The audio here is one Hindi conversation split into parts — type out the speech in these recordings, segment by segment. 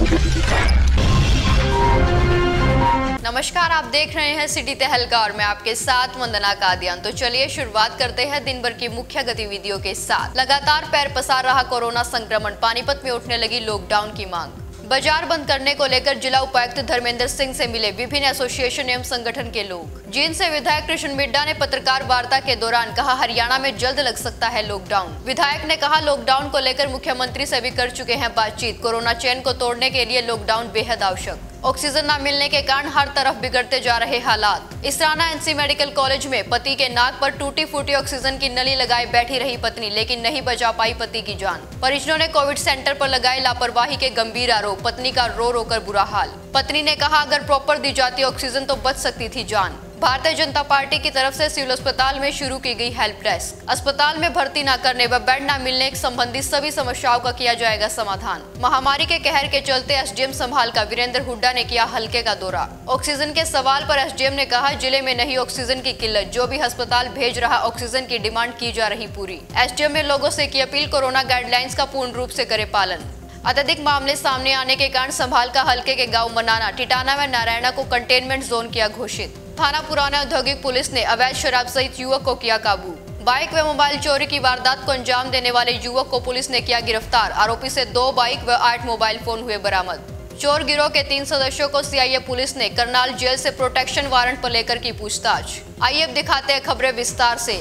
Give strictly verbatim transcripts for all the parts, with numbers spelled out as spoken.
नमस्कार, आप देख रहे हैं सिटी तहलका और मैं आपके साथ वंदना कादियान। तो चलिए शुरुआत करते हैं दिन भर की मुख्य गतिविधियों के साथ। लगातार पैर पसार रहा कोरोना संक्रमण, पानीपत में उठने लगी लॉकडाउन की मांग। बाजार बंद करने को लेकर जिला उपायुक्त धर्मेंद्र सिंह से मिले विभिन्न एसोसिएशन एवं संगठन के लोग। जींद से विधायक कृष्ण मिड्डा ने पत्रकार वार्ता के दौरान कहा, हरियाणा में जल्द लग सकता है लॉकडाउन। विधायक ने कहा, लॉकडाउन को लेकर मुख्यमंत्री से भी कर चुके हैं बातचीत। कोरोना चेन को तोड़ने के लिए लॉकडाउन बेहद आवश्यक। ऑक्सीजन न मिलने के कारण हर तरफ बिगड़ते जा रहे हालात। इसराना एनसी मेडिकल कॉलेज में पति के नाक पर टूटी फूटी ऑक्सीजन की नली लगाए बैठी रही पत्नी, लेकिन नहीं बचा पाई पति की जान। परिजनों ने कोविड सेंटर पर लगाए लापरवाही के गंभीर आरोप। पत्नी का रो रो कर बुरा हाल। पत्नी ने कहा, अगर प्रॉपर दी जाती ऑक्सीजन तो बच सकती थी जान। भारतीय जनता पार्टी की तरफ से सिविल अस्पताल में शुरू की गई हेल्प डेस्क। अस्पताल में भर्ती न करने व बेड न मिलने संबंधी सभी समस्याओं का किया जाएगा समाधान। महामारी के कहर के चलते एसडीएम संभाल का वीरेंद्र हुड्डा ने किया हल्के का दौरा। ऑक्सीजन के सवाल पर एसडीएम ने कहा, जिले में नहीं ऑक्सीजन की किल्लत, जो भी अस्पताल भेज रहा ऑक्सीजन की डिमांड की जा रही पूरी। एसडीएम ने लोगों से की अपील, कोरोना गाइडलाइंस का पूर्ण रूप से करे पालन। अत्यधिक मामले सामने आने के कारण संभाल का हल्के के गांव मनाना, टिटाना व नारायणा को कंटेनमेंट जोन किया घोषित। थाना पुराना औद्योगिक पुलिस ने अवैध शराब सहित युवक को किया काबू। बाइक व मोबाइल चोरी की वारदात को अंजाम देने वाले युवक को पुलिस ने किया गिरफ्तार। आरोपी से दो बाइक व आठ मोबाइल फोन हुए बरामद। चोर गिरोह के तीन सदस्यों को सीआईए पुलिस ने करनाल जेल से प्रोटेक्शन वारंट पर लेकर की पूछताछ। आइए अब दिखाते हैं खबरें विस्तार से।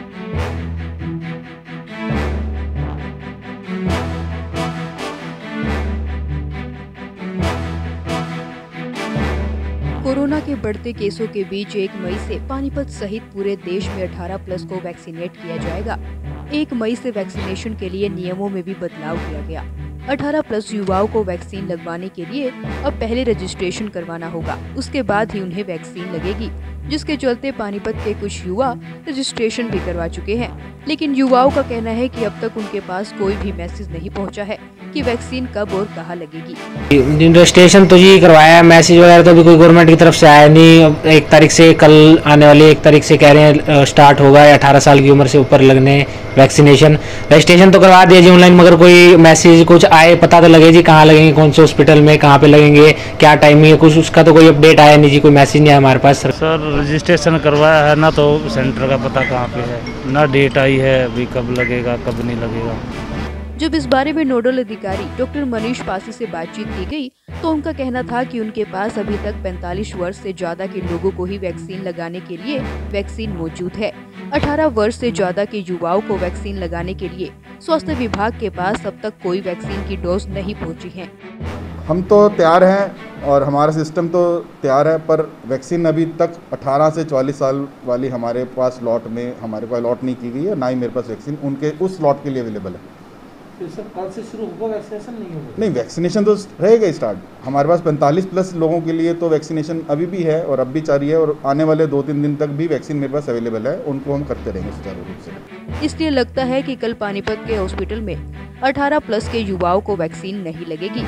कोरोना के बढ़ते केसों के बीच एक मई से पानीपत सहित पूरे देश में अठारह प्लस को वैक्सीनेट किया जाएगा। एक मई से वैक्सीनेशन के लिए नियमों में भी बदलाव किया गया। अठारह प्लस युवाओं को वैक्सीन लगवाने के लिए अब पहले रजिस्ट्रेशन करवाना होगा, उसके बाद ही उन्हें वैक्सीन लगेगी, जिसके चलते पानीपत के कुछ युवा रजिस्ट्रेशन भी करवा चुके हैं। लेकिन युवाओं का कहना है कि अब तक उनके पास कोई भी मैसेज नहीं पहुंचा है कि वैक्सीन कब और कहां लगेगी। रजिस्ट्रेशन तो जी करवाया है, मैसेज वगैरह तो भी कोई गवर्नमेंट की तरफ से आया नहीं। एक तारीख से, कल आने वाली एक तारीख से कह रहे हैं स्टार्ट होगा अठारह साल की उम्र से ऊपर लगने वैक्सीनेशन। रजिस्ट्रेशन तो करवा दिया जी ऑनलाइन, मगर कोई मैसेज कुछ आए पता तो लगे जी कहाँ लगेंगे, कौन से हॉस्पिटल में कहाँ पे लगेंगे, क्या टाइमिंग है, कुछ उसका तो कोई अपडेट आया नहीं जी, कोई मैसेज नहीं आया हमारे पास। सर रजिस्ट्रेशन करवाया है ना, तो सेंटर का पता कहाँ पे है, ना डेट आई है अभी, कब लगेगा कब नहीं लगेगा। जब इस बारे में नोडल अधिकारी डॉक्टर मनीष पासी से बातचीत की गई, तो उनका कहना था कि उनके पास अभी तक पैंतालीस वर्ष से ज्यादा के लोगों को ही वैक्सीन लगाने के लिए वैक्सीन मौजूद है। अठारह वर्ष से ज्यादा के युवाओं को वैक्सीन लगाने के लिए स्वास्थ्य विभाग के पास अब तक कोई वैक्सीन की डोज नहीं पहुंची है। हम तो तैयार हैं और हमारा सिस्टम तो तैयार है, पर वैक्सीन अभी तक अठारह से चौवालीस साल वाली हमारे पास लॉट में हमारे पास लॉट नहीं की गई है, ना ही मेरे पास वैक्सीन उनके उस लॉट के लिए अवेलेबल है। तो सर कल से शुरू होगा वैक्सीनेशन? नहीं होगा? नहीं, वैक्सीनेशन तो रहेगा स्टार्ट। हमारे पास पैंतालीस प्लस लोगों के लिए तो वैक्सीनेशन अभी भी है और अब भी जारी है, और आने वाले दो तीन दिन तक भी वैक्सीन मेरे पास अवेलेबल है, उनको हम करते रहेंगे सुचारू रूप से। इसलिए लगता है कि कल पानीपत के हॉस्पिटल में अठारह प्लस के युवाओं को वैक्सीन नहीं लगेगी।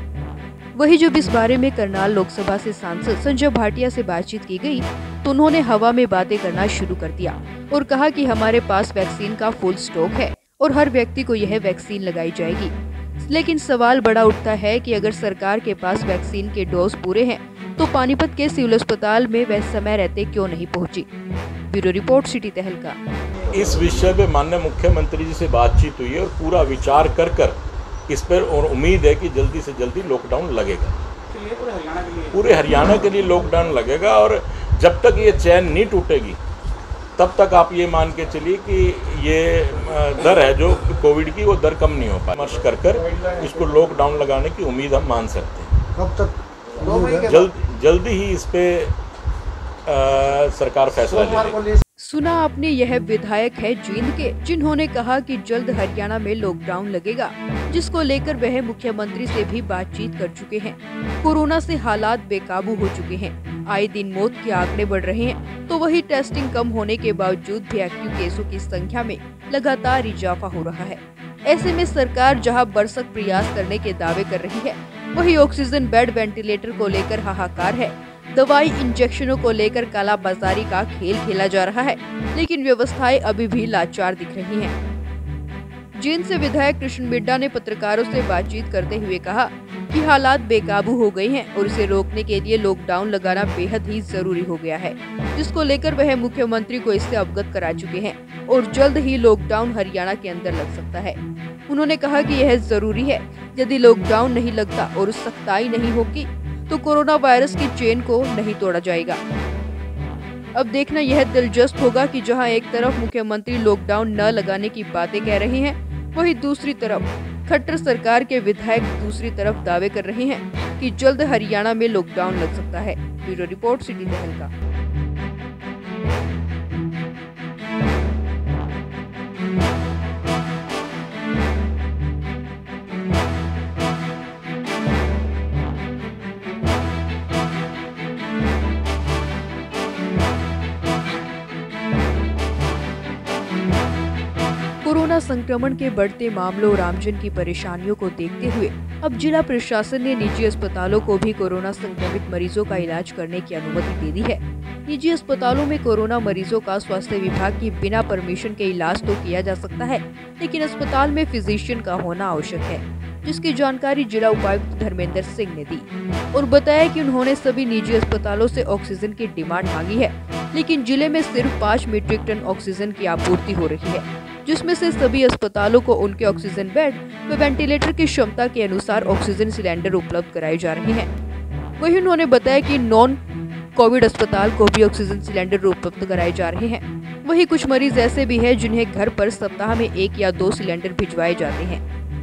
वही जब इस बारे में करनाल लोकसभा से सांसद संजय भाटिया से बातचीत की गई, तो उन्होंने हवा में बातें करना शुरू कर दिया और कहा कि हमारे पास वैक्सीन का फुल स्टॉक है और हर व्यक्ति को यह वैक्सीन लगाई जाएगी। लेकिन सवाल बड़ा उठता है कि अगर सरकार के पास वैक्सीन के डोज पूरे हैं, तो पानीपत के सिविल अस्पताल में वह समय रहते क्यों नहीं पहुंची। ब्यूरो रिपोर्ट, सिटी तहलका। इस विषय पे माननीय मुख्यमंत्री जी से बातचीत हुई है और पूरा विचार कर कर इस पर, और उम्मीद है कि जल्दी से जल्दी लॉकडाउन लगेगा। पूरे हरियाणा के लिए पूरे हरियाणा के लिए लॉकडाउन लगेगा, और जब तक ये चैन नहीं टूटेगी तब तक आप ये मान के चलिए कि ये दर है जो कोविड की, वो दर कम नहीं हो पाए। विमर्श कर कर इसको लॉकडाउन लगाने की उम्मीद हम मान सकते हैं। कब तक? जल्द जल्दी ही इस पे आ, सरकार फैसला लेगी। सुना आपने, यह विधायक है जींद के, जिन्होंने कहा कि जल्द हरियाणा में लॉकडाउन लगेगा, जिसको लेकर वह मुख्यमंत्री से भी बातचीत कर चुके हैं। कोरोना से हालात बेकाबू हो चुके हैं, आए दिन मौत के आंकड़े बढ़ रहे हैं, तो वही टेस्टिंग कम होने के बावजूद भी एक्टिव केसों की संख्या में लगातार इजाफा हो रहा है। ऐसे में सरकार जहां बरसक प्रयास करने के दावे कर रही है, वही ऑक्सीजन बेड, वेंटिलेटर को लेकर हाहाकार है। दवाई इंजेक्शनों को लेकर कालाबाजारी का खेल खेला जा रहा है, लेकिन व्यवस्थाएं अभी भी लाचार दिख रही हैं। जींद से विधायक कृष्ण मिड्डा ने पत्रकारों से बातचीत करते हुए कहा कि हालात बेकाबू हो गए हैं और इसे रोकने के लिए लॉकडाउन लगाना बेहद ही जरूरी हो गया है, जिसको लेकर वह मुख्यमंत्री को इससे अवगत करा चुके हैं और जल्द ही लॉकडाउन हरियाणा के अंदर लग सकता है। उन्होंने कहा कि यह जरूरी है, यदि लॉकडाउन नहीं लगता और सख्ताई नहीं होगी तो कोरोना वायरस की चेन को नहीं तोड़ा जाएगा। अब देखना यह दिलचस्प होगा कि जहां एक तरफ मुख्यमंत्री लॉकडाउन न लगाने की बातें कह रहे हैं, वहीं दूसरी तरफ खट्टर सरकार के विधायक दूसरी तरफ दावे कर रहे हैं कि जल्द हरियाणा में लॉकडाउन लग सकता है। Bureau report, city Tahalka. Corona संक्रमण के बढ़ते मामलों और आमजन की परेशानियों को देखते हुए अब जिला प्रशासन ने निजी अस्पतालों को भी कोरोना संक्रमित मरीजों का इलाज करने की अनुमति दे दी है। निजी अस्पतालों में कोरोना मरीजों का स्वास्थ्य विभाग की बिना परमिशन के इलाज तो किया जा सकता है, लेकिन अस्पताल में फिजिशियन का होना आवश्यक है, जिसकी जानकारी जिला उपायुक्त धर्मेंद्र सिंह ने दी और बताया कि उन्होंने सभी निजी अस्पतालों से ऑक्सीजन की डिमांड मांगी है, लेकिन जिले में सिर्फ पाँच मीट्रिक टन ऑक्सीजन की आपूर्ति हो रही है, जिसमें से सभी अस्पतालों को उनके ऑक्सीजन बेड व वेंटिलेटर की क्षमता के अनुसार ऑक्सीजन सिलेंडर उपलब्ध कराए जा रहे हैं। वहीं उन्होंने बताया कि नॉन कोविड अस्पताल को भी ऑक्सीजन सिलेंडर उपलब्ध कराए जा रहे हैं। वहीं कुछ मरीज ऐसे भी हैं जिन्हें घर पर सप्ताह में एक या दो सिलेंडर भिजवाए जाते हैं।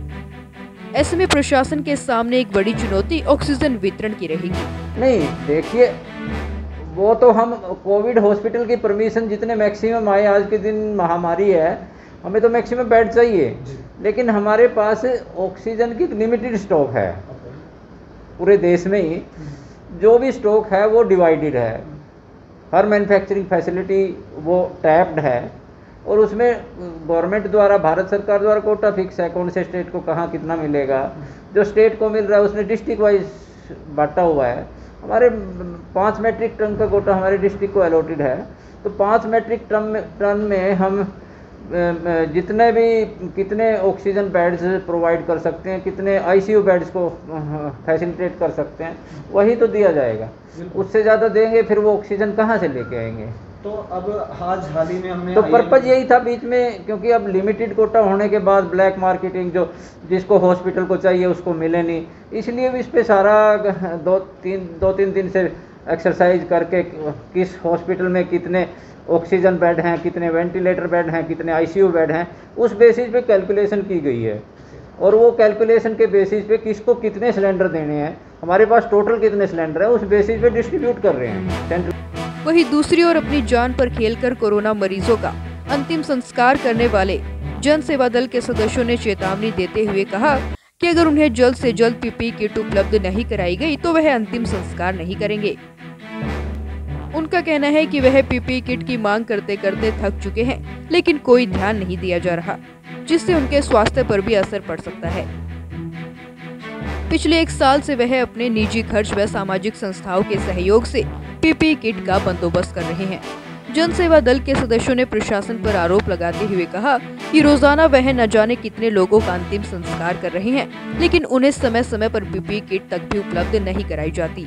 ऐसे में प्रशासन के सामने एक बड़ी चुनौती ऑक्सीजन वितरण की रहेगी। नहीं, देखिए, वो तो हम कोविड हॉस्पिटल की परमिशन जितने मैक्सिमम आए, आज के दिन महामारी है, हमें तो मैक्सिमम बेड चाहिए, लेकिन हमारे पास ऑक्सीजन की लिमिटेड स्टॉक है। पूरे देश में ही जो भी स्टॉक है वो डिवाइडेड है, हर मैन्युफैक्चरिंग फैसिलिटी वो टैप्ड है और उसमें गवर्नमेंट द्वारा, भारत सरकार द्वारा कोटा फिक्स है, कौन से स्टेट को कहाँ कितना मिलेगा। जो स्टेट को मिल रहा है उसने डिस्ट्रिक्ट वाइज बांटा हुआ है। हमारे पाँच मैट्रिक टन का कोटा हमारे डिस्ट्रिक्ट को अलॉटेड है, तो पाँच मैट्रिक टन में टन में हम जितने भी कितने ऑक्सीजन बेड्स प्रोवाइड कर सकते हैं, कितने आईसीयू बेड्स को फैसिलिटेट कर सकते हैं, वही तो दिया जाएगा। उससे ज़्यादा देंगे फिर वो ऑक्सीजन कहाँ से लेके आएंगे। तो अब आज हाल ही में हमने तो पर्पज यही था बीच में, क्योंकि अब लिमिटेड कोटा होने के बाद ब्लैक मार्केटिंग, जो जिसको हॉस्पिटल को चाहिए उसको मिले नहीं, इसलिए भी इस पर सारा दो तीन दो तीन दिन से एक्सरसाइज करके किस हॉस्पिटल में कितने ऑक्सीजन बेड हैं, कितने वेंटिलेटर बेड हैं, कितने आईसीयू बेड हैं, उस बेसिस पे कैलकुलेशन की गई है और वो कैलकुलेशन के बेसिस पे किसको कितने सिलेंडर देने हैं, हमारे पास टोटल कितने सिलेंडर है, उस बेसिस पे डिस्ट्रीब्यूट कर रहे हैं। वहीं दूसरी ओर अपनी जान पर खेलकर कोरोना मरीजों का अंतिम संस्कार करने वाले जन सेवा दल के सदस्यों ने चेतावनी देते हुए कहा कि अगर उन्हें जल्द से जल्द पीपीई किट उपलब्ध नहीं कराई गई तो वह अंतिम संस्कार नहीं करेंगे। उनका कहना है कि वह पीपीई किट की मांग करते करते थक चुके हैं, लेकिन कोई ध्यान नहीं दिया जा रहा, जिससे उनके स्वास्थ्य पर भी असर पड़ सकता है। पिछले एक साल से वह अपने निजी खर्च व सामाजिक संस्थाओं के सहयोग से पीपीई किट का बंदोबस्त कर रहे हैं। जन सेवा दल के सदस्यों ने प्रशासन पर आरोप लगाते हुए कहा कि रोजाना वह न जाने कितने लोगों का अंतिम संस्कार कर रहे हैं, लेकिन उन्हें समय समय पर पीपीई किट तक भी उपलब्ध नहीं कराई जाती।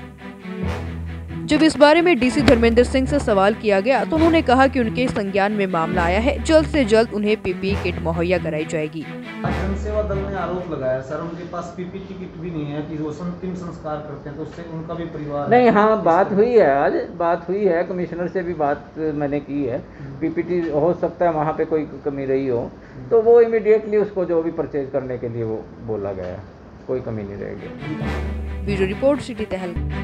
जब इस बारे में डीसी धर्मेंद्र सिंह से सवाल किया गया तो उन्होंने कहा कि उनके संज्ञान में मामला आया है, जल्द से जल्द उन्हें पीपीई किट मुहैया कराई जाएगी। जन सेवा दल ने आरोप लगाया सर, उनके पास पीपीई किट भी नहीं है कि वो अंतिम संस्कार करते हैं, तो उससे उनका भी परिवार नहीं। हाँ, बात हुई है, आज बात हुई है, कमिश्नर से भी बात मैंने की है। पीपीटी हो सकता है वहाँ पे कोई कमी रही हो, तो वो इमीडिएटली उसको जो भी परचेज करने के लिए वो बोला गया, कोई कमी नहीं रहेगी। Bureau report, city Tahalka.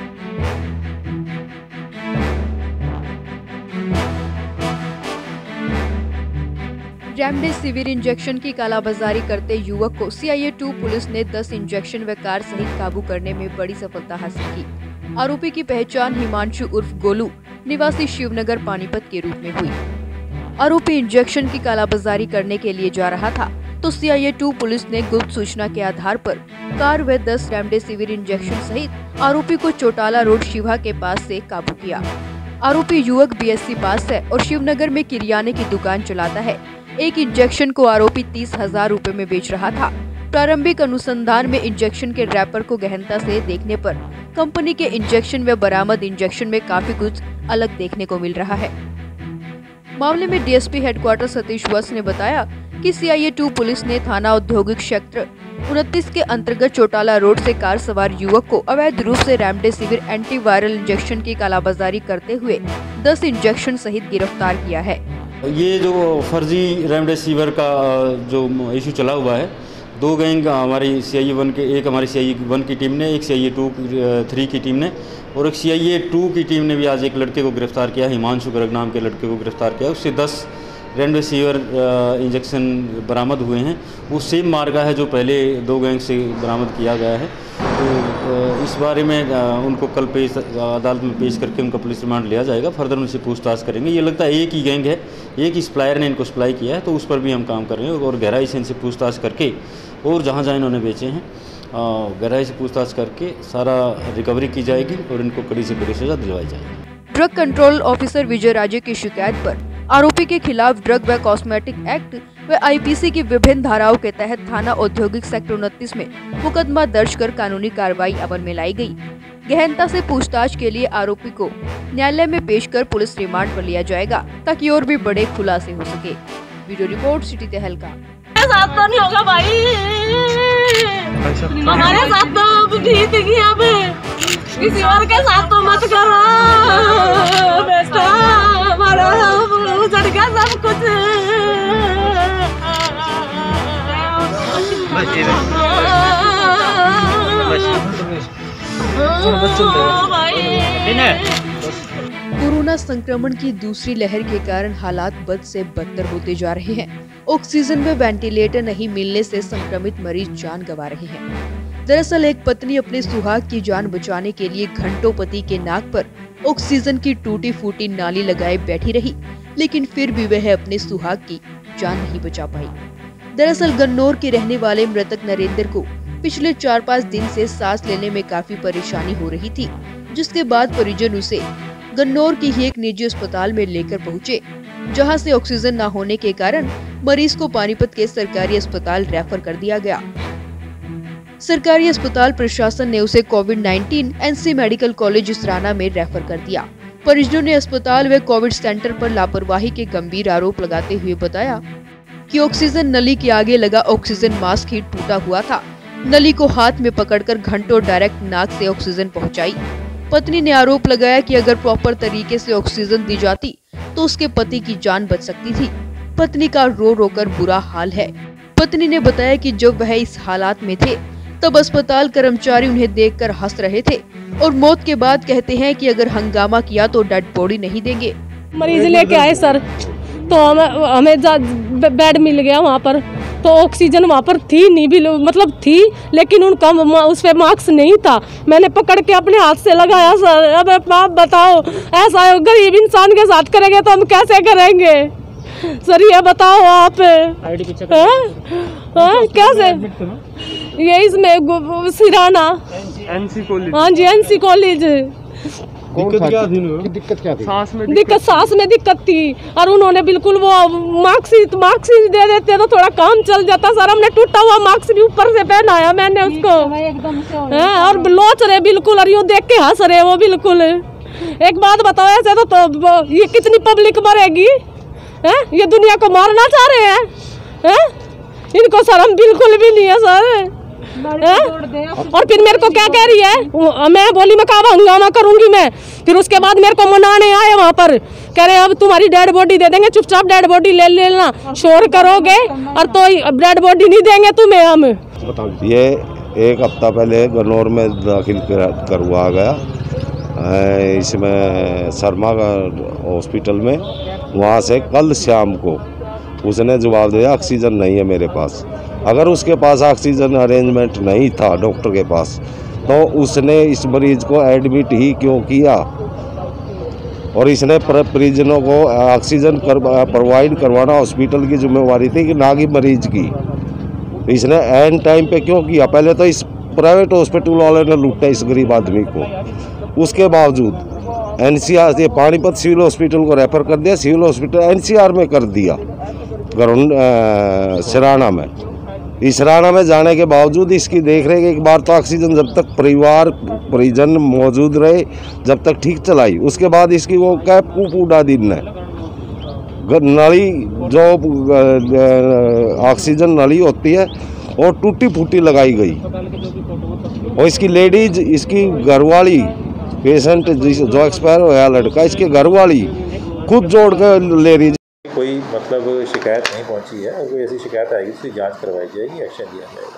Remdesivir injection की कालाबाजारी करते युवक को सीआईए टू पुलिस ने दस इंजेक्शन व कार सहित काबू करने में बड़ी सफलता हासिल की। आरोपी की पहचान हिमांशु उर्फ गोलू निवासी शिवनगर पानीपत के रूप में हुई। आरोपी इंजेक्शन की कालाबाजारी करने के लिए जा रहा था तो सीआईए टू पुलिस ने गुप्त सूचना के आधार पर कार व दस रेमडेसिविर इंजेक्शन सहित आरोपी को चौटाला रोड शिवा के पास से काबू किया। आरोपी युवक बीएससी पास है और शिवनगर में किरियाने की दुकान चलाता है। एक इंजेक्शन को आरोपी तीस हजार रूपए में बेच रहा था। प्रारंभिक अनुसंधान में इंजेक्शन के रैपर को गहनता से देखने पर कंपनी के इंजेक्शन व बरामद इंजेक्शन में काफी कुछ अलग देखने को मिल रहा है। मामले में डीएसपी हेडक्वार्टर सतीश वत्स ने बताया कि सीआईए टू पुलिस ने थाना औद्योगिक क्षेत्र उनतीस के अंतर्गत चौटाला रोड से कार सवार युवक को अवैध रूप से रेमडेसिविर एंटीवायरल इंजेक्शन की कालाबाजारी करते हुए दस इंजेक्शन सहित गिरफ्तार किया है। ये जो फर्जी रेमडेसिविर का जो इशू चला हुआ है, दो गैंग हमारी सीआईए वन के, एक हमारी सीआईए वन की टीम ने, एक सीआईए टू थ्री की टीम ने और एक सीआईए टू की टीम ने भी आज एक लड़के को गिरफ्तार किया, हिमांशु गर्ग नाम के लड़के को गिरफ्तार किया। उससे दस रेमडेसिविर इंजेक्शन बरामद हुए हैं। वो सेम मार्का है जो पहले दो गैंग से बरामद किया गया है। तो इस बारे में उनको कल पेश अदालत में पेश करके उनका पुलिस रिमांड लिया जाएगा। फर्दर उनसे पूछताछ करेंगे। ये लगता है एक ही गैंग है, एक ही सप्लायर ने इनको सप्लाई किया है, तो उस पर भी हम काम कर रहे हैं और गहराई से इनसे पूछताछ करके और जहाँ जहाँ इन्होंने बेचे हैं गहराई से पूछताछ करके सारा रिकवरी की जाएगी और इनको कड़ी से कड़ी सजा दिलवाई जाएगी। Drug control officer Vijay Raje की शिकायत पर आरोपी के खिलाफ ड्रग व कॉस्मेटिक एक्ट व आईपीसी की विभिन्न धाराओं के तहत थाना औद्योगिक सेक्टर उनतीस में मुकदमा दर्ज कर कानूनी कार्रवाई अमल में लाई गई। गहनता से पूछताछ के लिए आरोपी को न्यायालय में पेश कर पुलिस रिमांड पर लिया जाएगा ताकि और भी बड़े खुलासे हो सके। वीडियो रिपोर्ट सिटी तहलका। साथ तो नहीं होगा भाई, हमारे साथ तो भी थी हमें, किसी और के साथ तो मत करो बेटा, हमारा उजड़ गया सब कुछ। कोरोना संक्रमण की दूसरी लहर के कारण हालात बद से बदतर होते जा रहे हैं। ऑक्सीजन व वेंटिलेटर नहीं मिलने से संक्रमित मरीज जान गंवा रहे हैं। दरअसल एक पत्नी अपने सुहाग की जान बचाने के लिए घंटों पति के नाक पर ऑक्सीजन की टूटी फूटी नाली लगाए बैठी रही, लेकिन फिर भी वह अपने सुहाग की जान नहीं बचा पाई। दरअसल गन्नौर के रहने वाले मृतक नरेंद्र को पिछले चार पाँच दिन से सांस लेने में काफी परेशानी हो रही थी, जिसके बाद परिजन उसे गन्नौर की ही एक निजी अस्पताल में लेकर पहुंचे, जहां से ऑक्सीजन न होने के कारण मरीज को पानीपत के सरकारी अस्पताल रेफर कर दिया गया। सरकारी अस्पताल प्रशासन ने उसे कोविड उन्नीस एनसी मेडिकल कॉलेज इसराना में रेफर कर दिया। परिजनों ने अस्पताल व कोविड सेंटर पर लापरवाही के गंभीर आरोप लगाते हुए बताया कि ऑक्सीजन नली के आगे लगा ऑक्सीजन मास्क ही टूटा हुआ था। नली को हाथ में पकड़कर घंटों डायरेक्ट नाक से ऑक्सीजन पहुंचाई। पत्नी ने आरोप लगाया कि अगर प्रॉपर तरीके से ऑक्सीजन दी जाती तो उसके पति की जान बच सकती थी। पत्नी का रो रो कर बुरा हाल है। पत्नी ने बताया कि जब वह इस हालात में थे तब अस्पताल कर्मचारी उन्हें देखकर हंस रहे थे और मौत के बाद कहते हैं कि अगर हंगामा किया तो डेड बॉडी नहीं देंगे। मरीज लेके आए सर, तो हमें हमें बेड मिल गया वहाँ पर, तो ऑक्सीजन वहाँ पर थी नहीं भी, मतलब थी लेकिन उनका उस पर मास्क नहीं था। मैंने पकड़ के अपने हाथ से लगाया सर। अब आप बताओ, ऐसा गरीब इंसान के साथ करेंगे तो हम कैसे करेंगे सर, ये बताओ आप। हाँ कैसे, ये इसमें सिराना एनसी कॉलेज, हाँ जी एनसी कॉलेज। दिक्कत क्या थी? दिक्कत क्या थी? सांस में दिक्कत सांस में दिक्कत थी और उन्होंने बिल्कुल वो मार्क्सिट मार्क्सिट दे देते तो थोड़ा काम चल जाता सर। हमने टूटा हुआ मार्क्स भी ऊपर से पहनाया मैंने उसको, है और लोच रहे बिल्कुल, और यूँ देख के हंस रहे वो बिल्कुल। एक बात बताओ, ऐसे तो, तो ये कितनी पब्लिक मरेगी है? ये दुनिया को मारना चाह रहे हैं, है? इनको शर्म बिल्कुल भी नहीं है सर। और फिर मेरे को क्या कह रही है, मैं बोली मैं कहा हंगामा करूंगी मैं। फिर उसके बाद मेरे को मनाने आए वहाँ पर, कह रहे अब तुम्हारी डेड बॉडी दे देंगे, चुपचाप डेड बॉडी ले लेना, शोर करोगे और तो डेड बॉडी नहीं देंगे तुम्हें हम। ये एक हफ्ता पहले गन्नौर में दाखिल करवा गया, इसमें शर्मा हॉस्पिटल में। वहाँ से कल शाम को उसने जवाब दिया ऑक्सीजन नहीं है मेरे पास। अगर उसके पास ऑक्सीजन अरेंजमेंट नहीं था डॉक्टर के पास, तो उसने इस मरीज को एडमिट ही क्यों किया? और इसने परिजनों को ऑक्सीजन कर, प्रोवाइड करवाना हॉस्पिटल की जिम्मेवारी थी कि ना कि मरीज की। इसने एंड टाइम पे क्यों किया? पहले तो इस प्राइवेट हॉस्पिटल वाले ने लूटा इस गरीब आदमी को। उसके बावजूद एनसीआर ये पानीपत सिविल हॉस्पिटल को रेफर कर दिया, सिविल हॉस्पिटल एनसीआर में कर दिया, सिराना में। इसराना में जाने के बावजूद इसकी देख रेख एक बार तो ऑक्सीजन जब तक परिवार परिजन मौजूद रहे जब तक ठीक चलाई, उसके बाद इसकी वो कैप पूरा दिन है नली जो ऑक्सीजन नली होती है और टूटी फूटी लगाई गई, और इसकी लेडीज इसकी घरवाली पेशेंट जो एक्सपायर होया लड़का इसके घरवाली खुद जोड़ कर ले रही। कोई मतलब शिकायत नहीं पहुंची है, अगर कोई ऐसी शिकायत आएगी उसकी जांच करवाई जाएगी, एक्शन लिया जाएगा।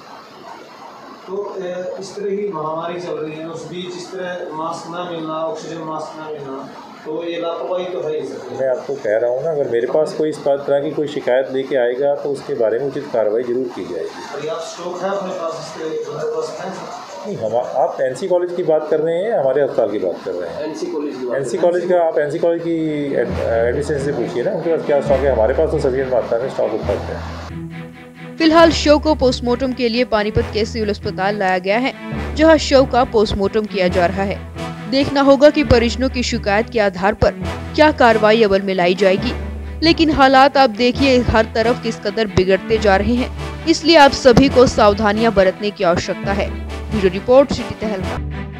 तो इस तरह की महामारी चल रही है, उस बीच इस तरह मास्क ना मिलना, ऑक्सीजन मास्क ना मिलना, तो ये लापरवाही तो है ही सर। मैं आपको कह रहा हूँ ना, अगर मेरे पास कोई इस तरह की कोई शिकायत लेके आएगा तो उसके बारे में उचित कार्रवाई जरूर की जाएगी। पर्याप्त स्टॉक है अपने पास, नहीं हम आप एनसी कॉलेज की बात कर रहे हैं, हमारे अस्पताल की बात कर रहे हैं। एनसी कॉलेज की एनसी कॉलेज का आप एनसी कॉलेज की एडमिनिस्ट्रेशन से पूछिए ना, उनके पास क्या स्टॉक है। हमारे पास तो सफिशिएंट मात्रा में स्टॉक उपलब्ध है। फिलहाल शव को पोस्टमार्टम के लिए पानीपत के सिविल अस्पताल लाया गया है, जहां शव का पोस्टमार्टम किया जा रहा है। देखना होगा कि परिजनों की शिकायत के आधार पर क्या कार्रवाई अमल में लाई जाएगी। लेकिन हालात आप देखिए हर तरफ किस कदर बिगड़ते जा रहे हैं, इसलिए आप सभी को सावधानियां बरतने की आवश्यकता है। ब्यूरो रिपोर्ट, सिटी तहलका।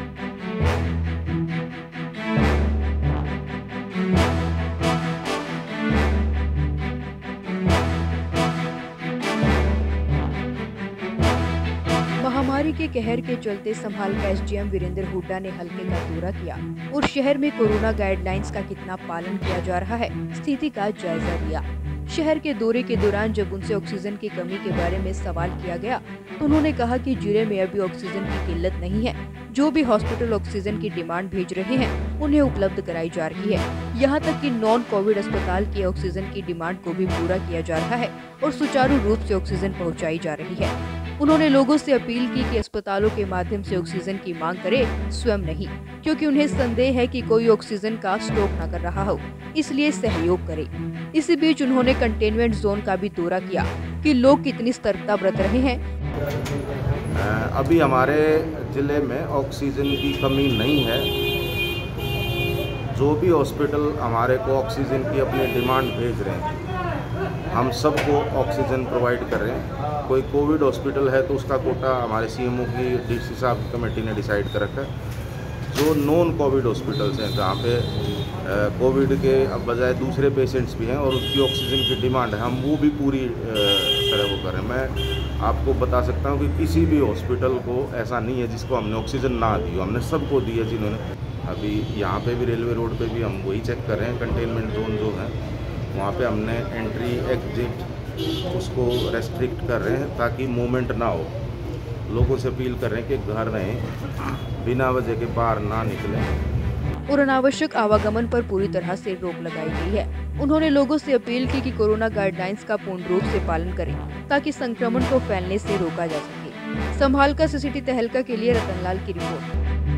महामारी के कहर के चलते संभाल का एसडीएम वीरेंद्र हुड्डा ने हल्के का दौरा किया और शहर में कोरोना गाइडलाइंस का कितना पालन किया जा रहा है, स्थिति का जायजा लिया। शहर के दौरे के दौरान जब उनसे ऑक्सीजन की कमी के बारे में सवाल किया गया तो उन्होंने कहा कि जिले में अभी ऑक्सीजन की किल्लत नहीं है, जो भी हॉस्पिटल ऑक्सीजन की डिमांड भेज रहे हैं उन्हें उपलब्ध कराई जा रही है। यहाँ तक कि नॉन कोविड अस्पताल की ऑक्सीजन की डिमांड को भी पूरा किया जा रहा है और सुचारू रूप से ऑक्सीजन पहुँचाई जा रही है। उन्होंने लोगों से अपील की कि अस्पतालों के माध्यम से ऑक्सीजन की मांग करे, स्वयं नहीं, क्योंकि उन्हें संदेह है कि कोई ऑक्सीजन का स्टॉक न कर रहा हो, इसलिए सहयोग करे। इसी बीच उन्होंने कंटेनमेंट जोन का भी दौरा किया कि लोग कितनी सतर्कता बरत रहे हैं। अभी हमारे जिले में ऑक्सीजन की कमी नहीं है। जो भी हॉस्पिटल हमारे को ऑक्सीजन की अपनी डिमांड भेज रहे हैं, हम सबको ऑक्सीजन प्रोवाइड कर रहे हैं। कोई कोविड हॉस्पिटल है तो उसका कोटा हमारे सीएमओ की डीसी साहब की कमेटी ने डिसाइड कर रखा है। जो नॉन कोविड हॉस्पिटल्स हैं जहाँ पे कोविड के बजाय दूसरे पेशेंट्स भी हैं और उसकी ऑक्सीजन की डिमांड है, हम वो भी पूरी तरह वो करें। मैं आपको बता सकता हूँ कि किसी भी हॉस्पिटल को ऐसा नहीं है जिसको हमने ऑक्सीजन ना दी, हमने सबको दी है जिन्होंने। अभी यहाँ पे भी रेलवे रोड पे भी हम वही चेक कर रहे हैं। कंटेनमेंट जोन जो है वहाँ पे हमने एंट्री एग्जिट उसको रेस्ट्रिक्ट कर रहे हैं ताकि मूवमेंट ना हो। लोगों से अपील कर रहे हैं कि घर रहें, बिना वजह के बाहर ना निकलें। और अनावश्यक आवागमन पर पूरी तरह से रोक लगाई गई है। उन्होंने लोगों से अपील की कि कोरोना गाइडलाइंस का पूर्ण रूप से पालन करें ताकि संक्रमण को फैलने से रोका जा सके। संभाल का सिटी तहलका के लिए रतनलाल की रिपोर्ट।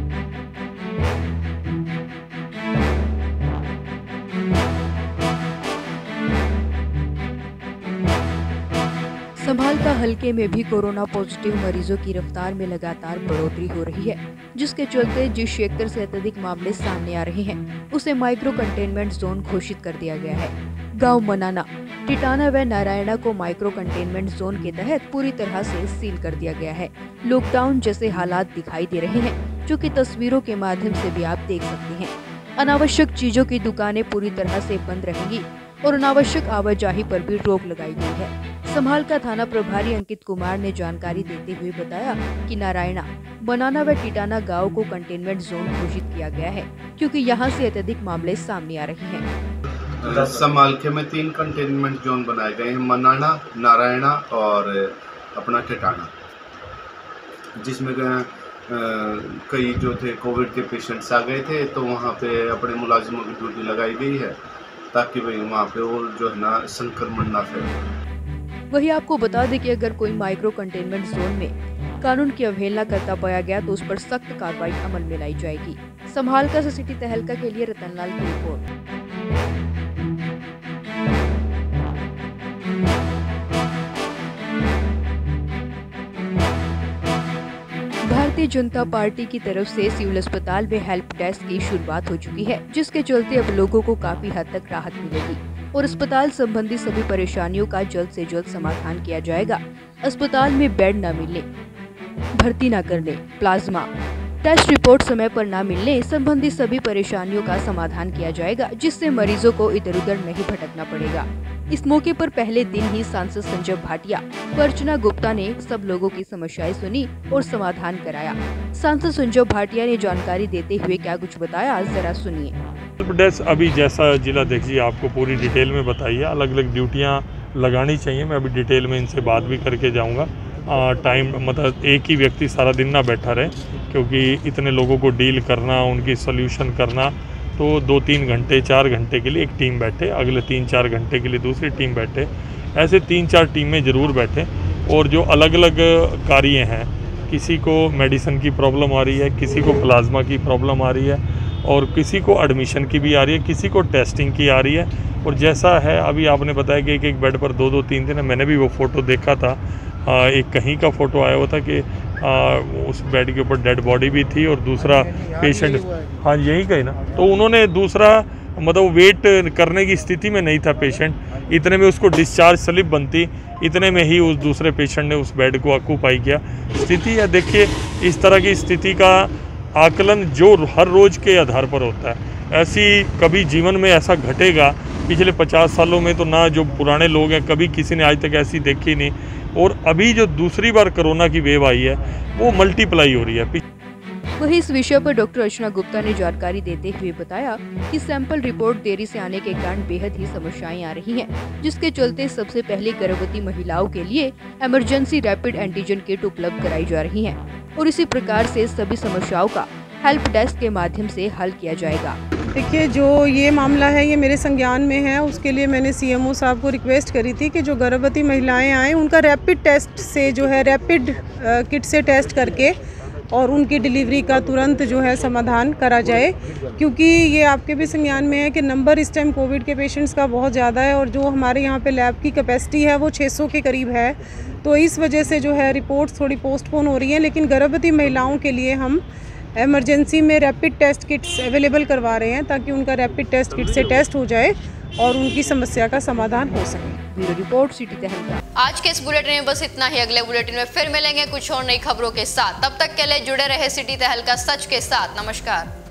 संभाल का हलके में भी कोरोना पॉजिटिव मरीजों की रफ्तार में लगातार बढ़ोतरी हो रही है, जिसके चलते जिस क्षेत्र से अत्यधिक मामले सामने आ रहे हैं उसे माइक्रो कंटेनमेंट जोन घोषित कर दिया गया है। गांव मनाना, टिटाना व नारायणा को माइक्रो कंटेनमेंट जोन के तहत पूरी तरह से सील कर दिया गया है। लॉकडाउन जैसे हालात दिखाई दे रहे हैं, जो कि तस्वीरों के माध्यम से भी आप देख सकते हैं। अनावश्यक चीजों की दुकानें पूरी तरह से बंद रहेंगी और अनावश्यक आवाजाही पर भी रोक लगाई गई है। संभाल का थाना प्रभारी अंकित कुमार ने जानकारी देते हुए बताया कि नारायणा, बनाना व टिटाना गांव को कंटेनमेंट जोन घोषित किया गया है, क्योंकि यहां से अत्यधिक मामले सामने आ रहे हैं। संभाल के में तीन कंटेनमेंट जोन बनाए गए हैं, मनाना, नारायणा और अपना टिटाना, जिसमें कई जो थे कोविड के पेशेंट्स आ गए थे, तो वहाँ पे अपने मुलाजिमों की ड्यूटी लगाई गई है ताकि भाई वहाँ पे और जो है ना संक्रमण ना फैले। वही आपको बता दें कि अगर कोई माइक्रो कंटेनमेंट जोन में कानून की अवहेलना करता पाया गया तो उस पर सख्त कार्रवाई अमल में लाई जाएगी। संभाल का सिटी तहलका के लिए रतनलाल की रिपोर्ट। भारतीय जनता पार्टी की तरफ से सिविल अस्पताल में हेल्प डेस्क की शुरुआत हो चुकी है, जिसके चलते अब लोगों को काफी हद तक राहत मिलेगी और अस्पताल संबंधी सभी परेशानियों का जल्द से जल्द समाधान किया जाएगा। अस्पताल में बेड न मिलने, भर्ती न करने, प्लाज्मा टेस्ट रिपोर्ट समय पर न मिलने संबंधी सभी परेशानियों का समाधान किया जाएगा, जिससे मरीजों को इधर उधर नहीं भटकना पड़ेगा। इस मौके पर पहले दिन ही सांसद संजय भाटिया व अर्चना गुप्ता ने सब लोगों की समस्याएं सुनी और समाधान कराया। सांसद संजय भाटिया ने जानकारी देते हुए क्या कुछ बताया, जरा सुनिए। हेल्प डेस्क अभी जैसा जिलाध्यक्ष जी आपको पूरी डिटेल में बताइए, अलग अलग ड्यूटियाँ लगानी चाहिए। मैं अभी डिटेल में इनसे बात भी करके जाऊँगा। टाइम मतलब एक ही व्यक्ति सारा दिन ना बैठा रहे, क्योंकि इतने लोगों को डील करना, उनकी सॉल्यूशन करना, तो दो तीन घंटे चार घंटे के लिए एक टीम बैठे, अगले तीन चार घंटे के लिए दूसरी टीम बैठे, ऐसे तीन चार टीमें ज़रूर बैठे। और जो अलग अलग कार्य हैं, किसी को मेडिसिन की प्रॉब्लम आ रही है, किसी को प्लाज्मा की प्रॉब्लम आ रही है, और किसी को एडमिशन की भी आ रही है, किसी को टेस्टिंग की आ रही है। और जैसा है अभी आपने बताया कि एक एक बेड पर दो दो तीन दिन है, मैंने भी वो फ़ोटो देखा था। आ, एक कहीं का फ़ोटो आया हुआ था कि आ, उस बेड के ऊपर डेड बॉडी भी थी और दूसरा पेशेंट, हाँ यही कहीं ना, तो उन्होंने दूसरा मतलब वेट करने की स्थिति में नहीं था पेशेंट, इतने में उसको डिस्चार्ज स्लिप बनती, इतने में ही उस दूसरे पेशेंट ने उस बेड को ऑक्यूपाई किया। स्थिति है, देखिए इस तरह की स्थिति का आकलन जो हर रोज़ के आधार पर होता है, ऐसी कभी जीवन में ऐसा घटेगा पिछले पचास सालों में तो ना, जो पुराने लोग हैं कभी किसी ने आज तक ऐसी देखी नहीं। और अभी जो दूसरी बार कोरोना की वेव आई है वो मल्टीप्लाई हो रही है। वहीं इस विषय पर डॉक्टर अर्चना गुप्ता ने जानकारी देते हुए बताया कि सैंपल रिपोर्ट देरी से आने के कारण बेहद ही समस्याएं आ रही हैं, जिसके चलते सबसे पहले गर्भवती महिलाओं के लिए इमरजेंसी रैपिड एंटीजन किट उपलब्ध कराई जा रही है और इसी प्रकार से सभी समस्याओं का हेल्प डेस्क के माध्यम से हल किया जाएगा। देखिए, जो ये मामला है ये मेरे संज्ञान में है, उसके लिए मैंने सीएमओ साहब को रिक्वेस्ट करी थी कि जो गर्भवती महिलाएं आएँ उनका रैपिड टेस्ट से जो है रैपिड किट से टेस्ट करके और उनकी डिलीवरी का तुरंत जो है समाधान करा जाए, क्योंकि ये आपके भी संज्ञान में है कि नंबर इस टाइम कोविड के पेशेंट्स का बहुत ज़्यादा है और जो हमारे यहाँ पे लैब की कैपेसिटी है वो छह सौ के करीब है। तो इस वजह से जो है रिपोर्ट्स थोड़ी पोस्टपोन हो रही हैं, लेकिन गर्भवती महिलाओं के लिए हम इमरजेंसी में रैपिड टेस्ट किट्स अवेलेबल करवा रहे हैं ताकि उनका रैपिड टेस्ट किट से टेस्ट हो जाए और उनकी समस्या का समाधान हो सके। ब्यूरो रिपोर्ट, सिटी तहलका। आज के इस बुलेटिन में बस इतना ही। अगले बुलेटिन में फिर मिलेंगे कुछ और नई खबरों के साथ। तब तक के लिए जुड़े रहे सिटी तहलका सच के साथ। नमस्कार।